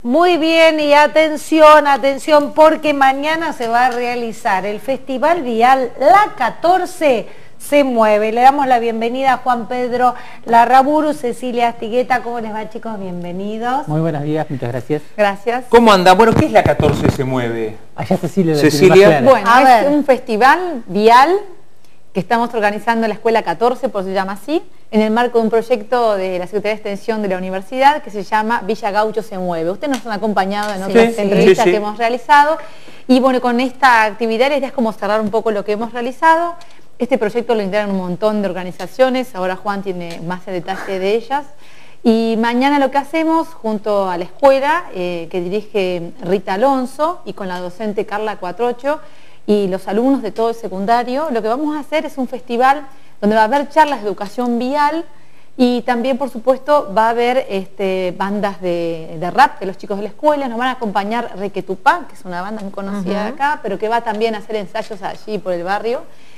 Muy bien, y atención, atención, porque mañana se va a realizar el Festival Vial La 14 se mueve. Le damos la bienvenida a Juan Pedro Larraburu, Cecilia Astigueta. ¿Cómo les va, chicos? Bienvenidos. Muy buenos días, muchas gracias. Gracias. ¿Cómo anda? Bueno, ¿qué es La 14 se mueve? Allá Cecilia. Cecilia. Bueno, es un festival vial que estamos organizando en la Escuela 14, por eso se llama así, en el marco de un proyecto de la Secretaría de Extensión de la Universidad que se llama Villa Gaucho se mueve. Ustedes nos han acompañado en otras entrevistas que hemos realizado y bueno, con esta actividad la idea es como cerrar un poco lo que hemos realizado. Este proyecto lo integran un montón de organizaciones, ahora Juan tiene más detalle de ellas. Y mañana lo que hacemos junto a la escuela que dirige Rita Alonso y con la docente Carla Cuatrocho y los alumnos de todo el secundario, lo que vamos a hacer es un festival donde va a haber charlas de educación vial y también, por supuesto, va a haber bandas de rap de los chicos de la escuela. Nos van a acompañar Requetupá, que es una banda muy conocida de acá, pero que va también a hacer ensayos allí por el barrio.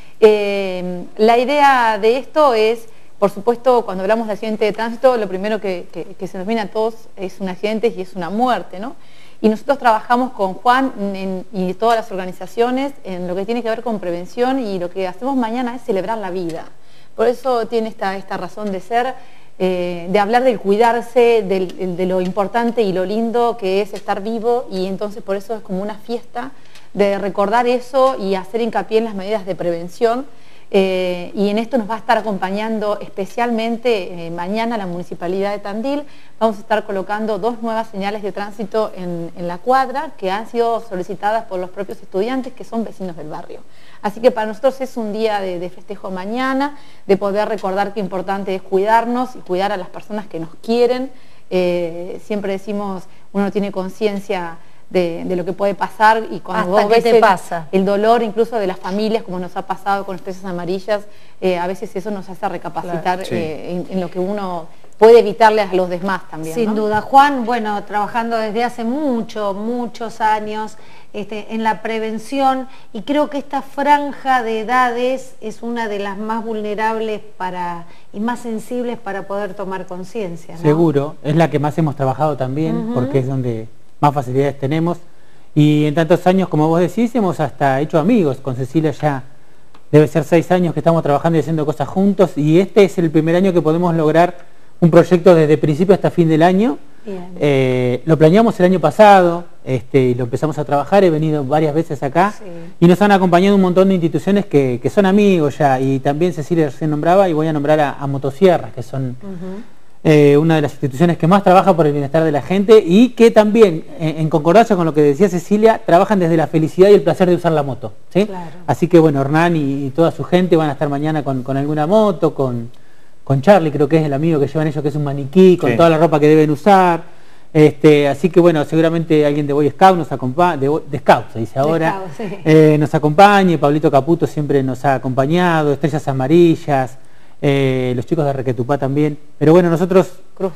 La idea de esto es, por supuesto, cuando hablamos de accidente de tránsito, lo primero que se nos viene a todos es un accidente y es una muerte, ¿no? Y nosotros trabajamos con Juan y todas las organizaciones en lo que tiene que ver con prevención y lo que hacemos mañana es celebrar la vida. Por eso tiene esta razón de ser, de hablar del cuidarse, de lo importante y lo lindo que es estar vivo, y entonces por eso es como una fiesta de recordar eso y hacer hincapié en las medidas de prevención. Y en esto nos va a estar acompañando especialmente mañana la Municipalidad de Tandil. Vamos a estar colocando 2 nuevas señales de tránsito en la cuadra que han sido solicitadas por los propios estudiantes que son vecinos del barrio. Así que para nosotros es un día de festejo mañana, de poder recordar qué importante es cuidarnos y cuidar a las personas que nos quieren. Siempre decimos, uno tiene conciencia de lo que puede pasar y cuando vos ves el dolor incluso de las familias, como nos ha pasado con Estrellas Amarillas, a veces eso nos hace recapacitar en lo que uno puede evitarle a los demás también. Sin duda. Juan, bueno, trabajando desde hace muchos años en la prevención, y creo que esta franja de edades es una de las más vulnerables y más sensibles para poder tomar conciencia, ¿no? Seguro, es la que más hemos trabajado también, porque es donde más facilidades tenemos, y en tantos años, como vos decís, hemos hasta hecho amigos. Con Cecilia ya debe ser 6 años que estamos trabajando y haciendo cosas juntos, y este es el primer año que podemos lograr un proyecto desde principio hasta fin del año. Lo planeamos el año pasado y lo empezamos a trabajar, he venido varias veces acá y nos han acompañado un montón de instituciones que son amigos ya, y también Cecilia recién nombraba, y voy a nombrar a Motosierras, que son una de las instituciones que más trabaja por el bienestar de la gente y que también, en concordancia con lo que decía Cecilia, trabajan desde la felicidad y el placer de usar la moto, ¿sí? Claro. Así que bueno, Hernán y toda su gente van a estar mañana con alguna moto, con Charlie, creo que es el amigo que llevan ellos, que es un maniquí, con toda la ropa que deben usar. Así que bueno, seguramente alguien de Boy Scout nos acompaña, de Scout se dice ahora, nos acompañe. Pablito Caputo siempre nos ha acompañado, Estrellas Amarillas, los chicos de Requetupá también, pero bueno, nosotros Cruz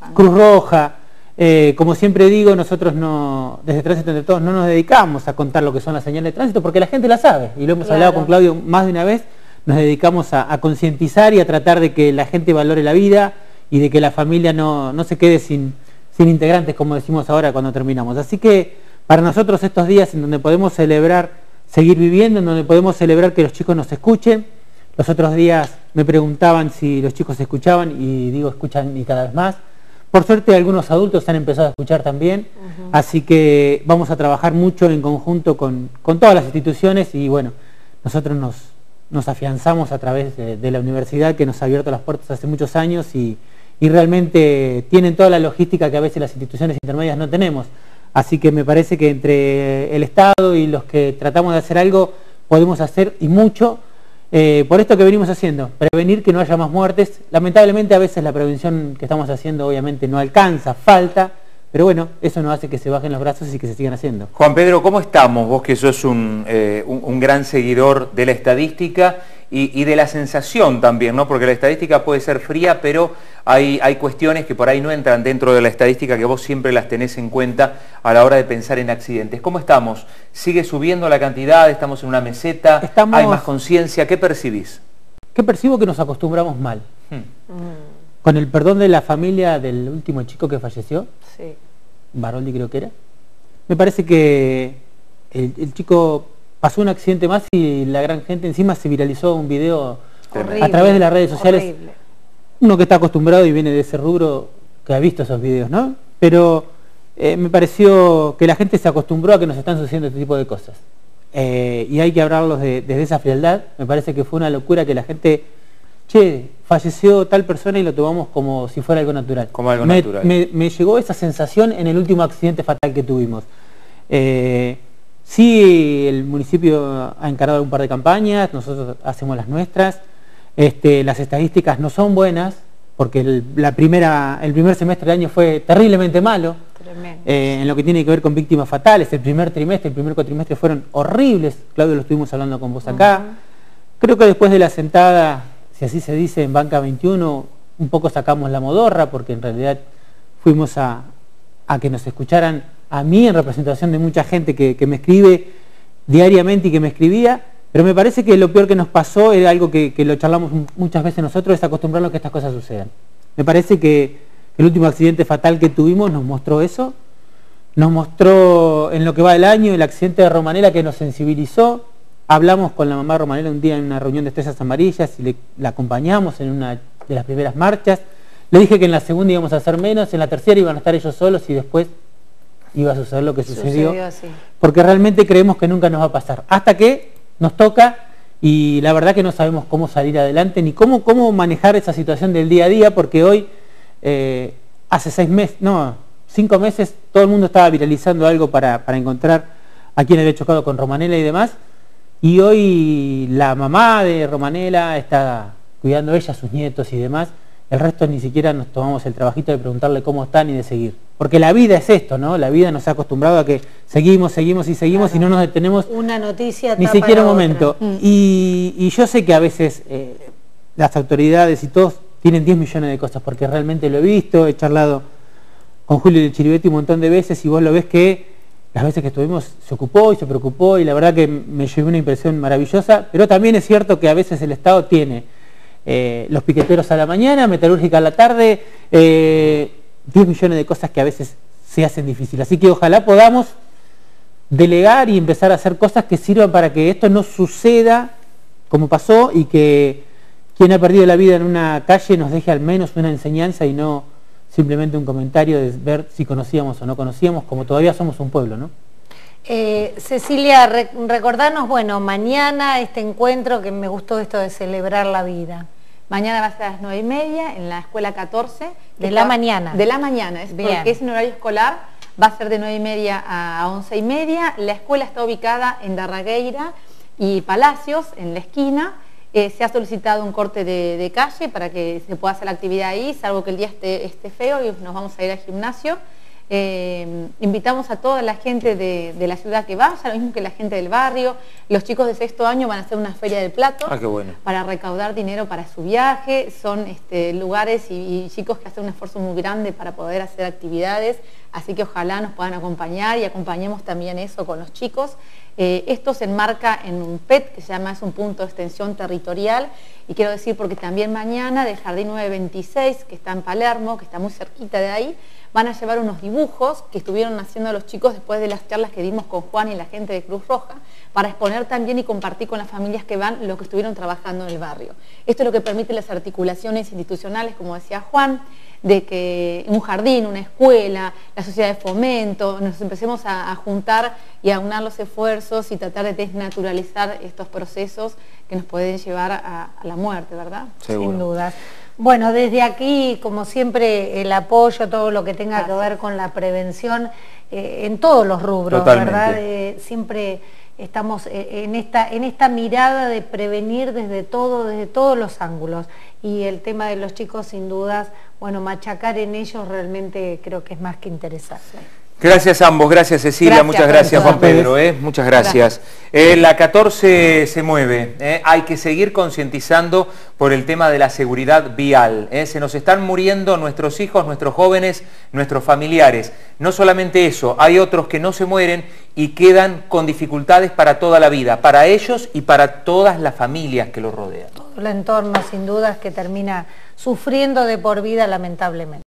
Roja, como siempre digo, nosotros desde Tránsito Entre Todos no nos dedicamos a contar lo que son las señales de tránsito, porque la gente la sabe, y lo hemos hablado con Claudio más de una vez. Nos dedicamos a concientizar y a tratar de que la gente valore la vida y de que la familia no se quede sin integrantes, como decimos ahora cuando terminamos. Así que para nosotros estos días en donde podemos celebrar seguir viviendo, en donde podemos celebrar que los chicos nos escuchen. Los otros días me preguntaban si los chicos escuchaban, y digo, escuchan, y cada vez más. Por suerte algunos adultos han empezado a escuchar también, así que vamos a trabajar mucho en conjunto con todas las instituciones, y bueno, nosotros nos afianzamos a través de la universidad, que nos ha abierto las puertas hace muchos años y realmente tienen toda la logística que a veces las instituciones intermedias no tenemos. Así que me parece que entre el Estado y los que tratamos de hacer algo, podemos hacer y mucho por esto que venimos haciendo, prevenir que no haya más muertes. Lamentablemente a veces la prevención que estamos haciendo obviamente no alcanza, falta, pero bueno, eso no hace que se bajen los brazos y que se sigan haciendo. Juan Pedro, ¿cómo estamos? Vos que sos un gran seguidor de la estadística y de la sensación también, ¿no? Porque la estadística puede ser fría, pero hay cuestiones que por ahí no entran dentro de la estadística, que vos siempre las tenés en cuenta a la hora de pensar en accidentes. ¿Cómo estamos? ¿Sigue subiendo la cantidad? ¿Estamos en una meseta? ¿Hay más conciencia? ¿Qué percibís? ¿Qué percibo? Que nos acostumbramos mal. Con el perdón de la familia del último chico que falleció, Baroldi creo que era. Me parece que el chico pasó un accidente más y la gran gente encima se viralizó un video a través de las redes sociales. Horrible. Uno que está acostumbrado y viene de ese rubro que ha visto esos videos, ¿no? Pero me pareció que la gente se acostumbró a que nos están sucediendo este tipo de cosas. Y hay que hablarlos desde esa frialdad. Me parece que fue una locura que la gente, che, falleció tal persona y lo tomamos como si fuera algo natural. Como algo natural. Me llegó esa sensación en el último accidente fatal que tuvimos. Sí, el municipio ha encargado un par de campañas, nosotros hacemos las nuestras. Las estadísticas no son buenas, porque el primer semestre del año fue terriblemente malo. En lo que tiene que ver con víctimas fatales. El primer cuatrimestre fueron horribles. Claudio, lo estuvimos hablando con vos acá. Creo que después de la sentada, si así se dice, en Banca 21, un poco sacamos la modorra, porque en realidad fuimos a que nos escucharan a mí en representación de mucha gente que me escribe diariamente y que me escribía. Pero me parece que lo peor que nos pasó era algo que lo charlamos muchas veces nosotros, es acostumbrarnos a que estas cosas sucedan. Me parece que el último accidente fatal que tuvimos nos mostró eso. Nos mostró en lo que va del año el accidente de Romanela, que nos sensibilizó. Hablamos con la mamá de Romanela un día en una reunión de Estrellas Amarillas y la acompañamos en una de las primeras marchas. Le dije que en la segunda íbamos a hacer menos, en la tercera iban a estar ellos solos y después iba a suceder lo que sucedió. Porque realmente creemos que nunca nos va a pasar. Hasta que nos toca, y la verdad que no sabemos cómo salir adelante ni cómo manejar esa situación del día a día, porque hoy, hace 5 meses, todo el mundo estaba viralizando algo para encontrar a quien había chocado con Romanela y demás, y hoy la mamá de Romanela está cuidando ella, a sus nietos y demás. El resto ni siquiera nos tomamos el trabajito de preguntarle cómo están y de seguir. Porque la vida es esto, ¿no? La vida nos ha acostumbrado a que seguimos y seguimos, y no nos detenemos una noticia ni siquiera un momento. Y yo sé que a veces las autoridades y todos tienen 10 millones de cosas, porque realmente lo he visto, he charlado con Julio de Chiribetti un montón de veces y vos lo ves que las veces que estuvimos se ocupó y se preocupó, y la verdad que me llevé una impresión maravillosa. Pero también es cierto que a veces el Estado tiene los piqueteros a la mañana, metalúrgica a la tarde, 10 millones de cosas que a veces se hacen difíciles. Así que ojalá podamos delegar y empezar a hacer cosas que sirvan para que esto no suceda como pasó, y que quien ha perdido la vida en una calle nos deje al menos una enseñanza y no simplemente un comentario de ver si conocíamos o no conocíamos, como todavía somos un pueblo, ¿no? Cecilia, recordanos, bueno, mañana este encuentro, que me gustó esto de celebrar la vida. Mañana va a ser a las 9:30 en la escuela 14. De la mañana. De la mañana, porque es en horario escolar, va a ser de 9:30 a 11:30. La escuela está ubicada en Darragueira y Palacios, en la esquina. Se ha solicitado un corte de calle para que se pueda hacer la actividad ahí, salvo que el día esté feo y nos vamos a ir al gimnasio. Invitamos a toda la gente de la ciudad que vaya, lo mismo que la gente del barrio. Los chicos de 6º año van a hacer una feria del plato para recaudar dinero para su viaje. Son lugares y chicos que hacen un esfuerzo muy grande para poder hacer actividades, así que ojalá nos puedan acompañar y acompañemos también eso con los chicos. Esto se enmarca en un PET que se llama, es un punto de extensión territorial, y quiero decir porque también mañana del Jardín 926, que está en Palermo, que está muy cerquita de ahí, van a llevar unos dibujos que estuvieron haciendo los chicos después de las charlas que dimos con Juan y la gente de Cruz Roja, para exponer también y compartir con las familias que van lo que estuvieron trabajando en el barrio. Esto es lo que permite las articulaciones institucionales, como decía Juan, de que un jardín, una escuela, la sociedad de fomento, nos empecemos a juntar y a aunar los esfuerzos y tratar de desnaturalizar estos procesos que nos pueden llevar a la muerte, ¿verdad? Seguro. Sin duda. Bueno, desde aquí, como siempre, el apoyo, todo lo que tenga que ver con la prevención en todos los rubros, totalmente, ¿verdad? Siempre estamos en esta mirada de prevenir desde todos los ángulos, y el tema de los chicos, sin dudas, bueno, machacar en ellos realmente creo que es más que interesante. Gracias a ambos, gracias Cecilia, muchas gracias Juan Pedro, muchas gracias. La 14 se mueve, hay que seguir concientizando por el tema de la seguridad vial. Se nos están muriendo nuestros hijos, nuestros jóvenes, nuestros familiares. No solamente eso, hay otros que no se mueren y quedan con dificultades para toda la vida, para ellos y para todas las familias que los rodean. Todo el entorno, sin dudas, que termina sufriendo de por vida, lamentablemente.